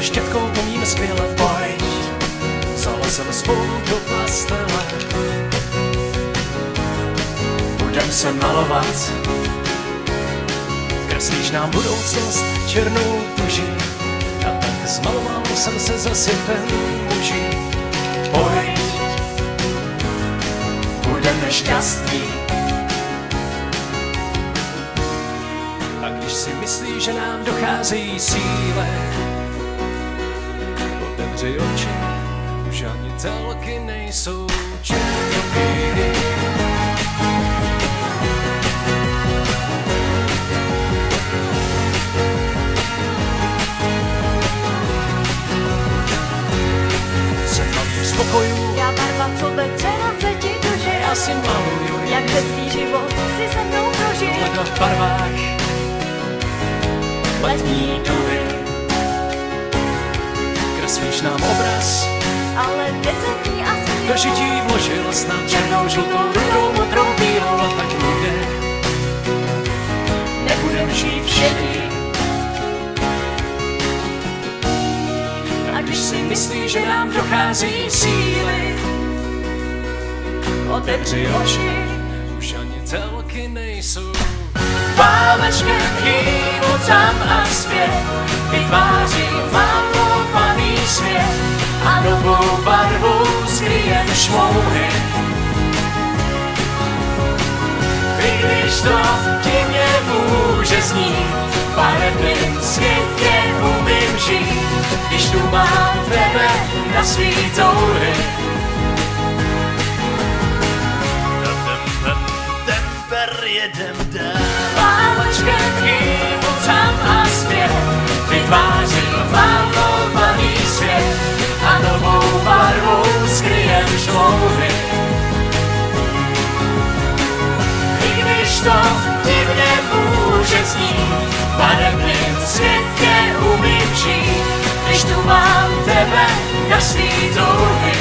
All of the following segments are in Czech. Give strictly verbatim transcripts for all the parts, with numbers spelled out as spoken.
se štětkou umíme skvěle, pojď, zalezeme spolu do pastele. Budem se malovat, kreslíš nám budoucnost černou tuží, a tak zmaloval jsem se zasypen muží. Pojď, budeme šťastní. A když si myslíš, že nám docházejí síle, otevři oči, už ani telky nejsou černobílý. Jsem malý spokojů, já barva, co teče na ceti duše, já si maluju, jak hezký život si se mnou prožij. Ledo v barvách letní duhy, kreslíš nám obraz, ale decentní a smělou. do žití vložila snad černou, žlutou, rudou, modrou, bílou, a tak nikde nebudem žít šedý. A když si myslíš, že nám dochází síly, otevři oči, už ani telky nejsou. Válečně chýbu tam a zpět, vytváří malovaný svět a novou barvu skryjem šmouhy. I když to divně může znít, barevným světě umím žít, když tu mám tebe na svý touhy. Temper jedem dál. Válečkem chýbu tam a zpět, vytvářím malovaný svět a novou barvou skryjem šmouhy. I když to divně může znít, v barevným světě umím žít, když tu mám tebe na svý touhy.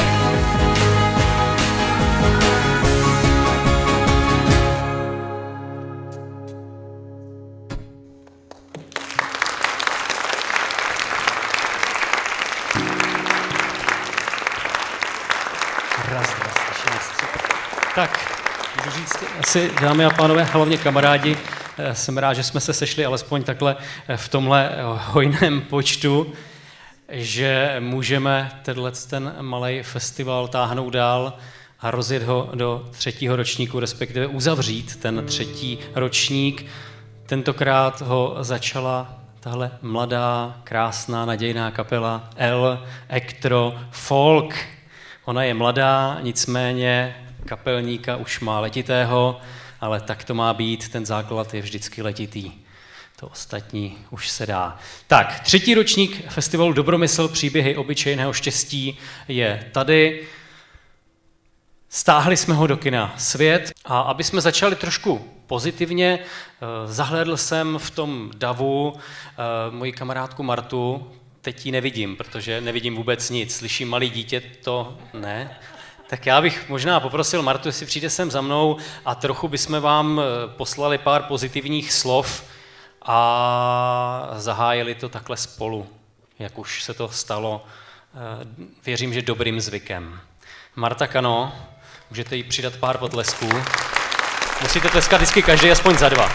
Tak, můžu říct asi, dámy a pánové, hlavně kamarádi, jsem rád, že jsme se sešli alespoň takhle v tomhle hojném počtu, že můžeme tenhle ten malej festival táhnout dál a rozjet ho do třetího ročníku, respektive uzavřít ten třetí ročník. Tentokrát ho začala tahle mladá, krásná, nadějná kapela L. Ektro Folk. Ona je mladá, nicméně kapelníka už má letitého, ale tak to má být, ten základ je vždycky letitý. To ostatní už se dá. Tak, třetí ročník festivalu Dobromysl, příběhy obyčejného štěstí je tady. Stáhli jsme ho do kina Svět a aby jsme začali trošku pozitivně, zahlédl jsem v tom davu moji kamarádku Martu. Teď ji nevidím, protože nevidím vůbec nic. Slyším malý dítě, to ne. Tak já bych možná poprosil Martu, jestli přijde sem za mnou a trochu bychom vám poslali pár pozitivních slov a zahájili to takhle spolu, jak už se to stalo, věřím, že dobrým zvykem. Marta Kano, můžete jí přidat pár potlesků. Musíte tleskat vždycky každý aspoň za dva.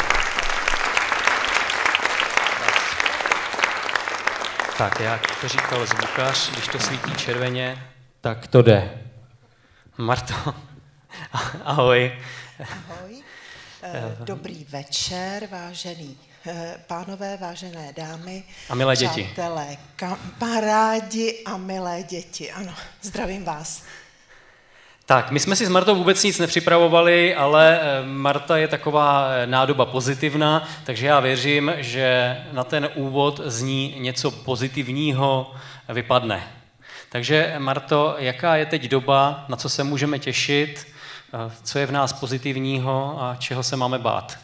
Tak, jak to říkal zvukař, když to svítí červeně, tak to jde. Marto, ahoj. Ahoj. Dobrý večer, vážený pánové, vážené dámy. A milé děti. Přátelé, kamarádi a milé děti. Ano, zdravím vás. Tak, my jsme si s Martou vůbec nic nepřipravovali, ale Marta je taková nádoba pozitivna, takže já věřím, že na ten úvod z ní něco pozitivního vypadne. Takže Marto, jaká je teď doba, na co se můžeme těšit, co je v nás pozitivního a čeho se máme bát?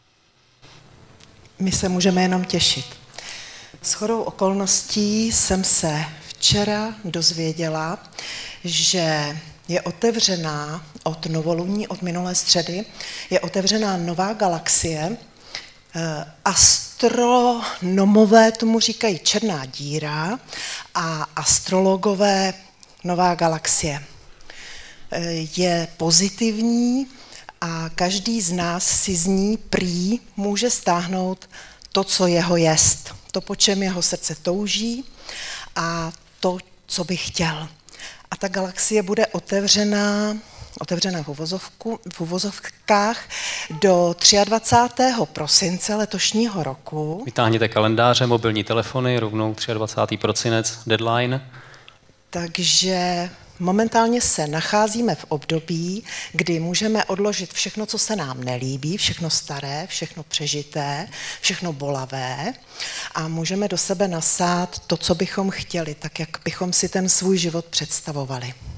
My se můžeme jenom těšit. Shodou okolností jsem se včera dozvěděla, že je otevřená od novoluní, od minulé středy, je otevřená nová galaxie, Astronomové tomu říkají černá díra a astrologové nová galaxie. Je pozitivní a každý z nás si z ní prý může stáhnout to, co jeho jest, to, po čem jeho srdce touží a to, co by chtěl. A ta galaxie bude otevřená, otevřená v, uvozovku, v uvozovkách do dvacátého třetího prosince letošního roku. Vytáhněte kalendáře, mobilní telefony, rovnou dvacátého třetího prosinec, deadline. Takže momentálně se nacházíme v období, kdy můžeme odložit všechno, co se nám nelíbí, všechno staré, všechno přežité, všechno bolavé a můžeme do sebe nasát to, co bychom chtěli, tak jak bychom si ten svůj život představovali.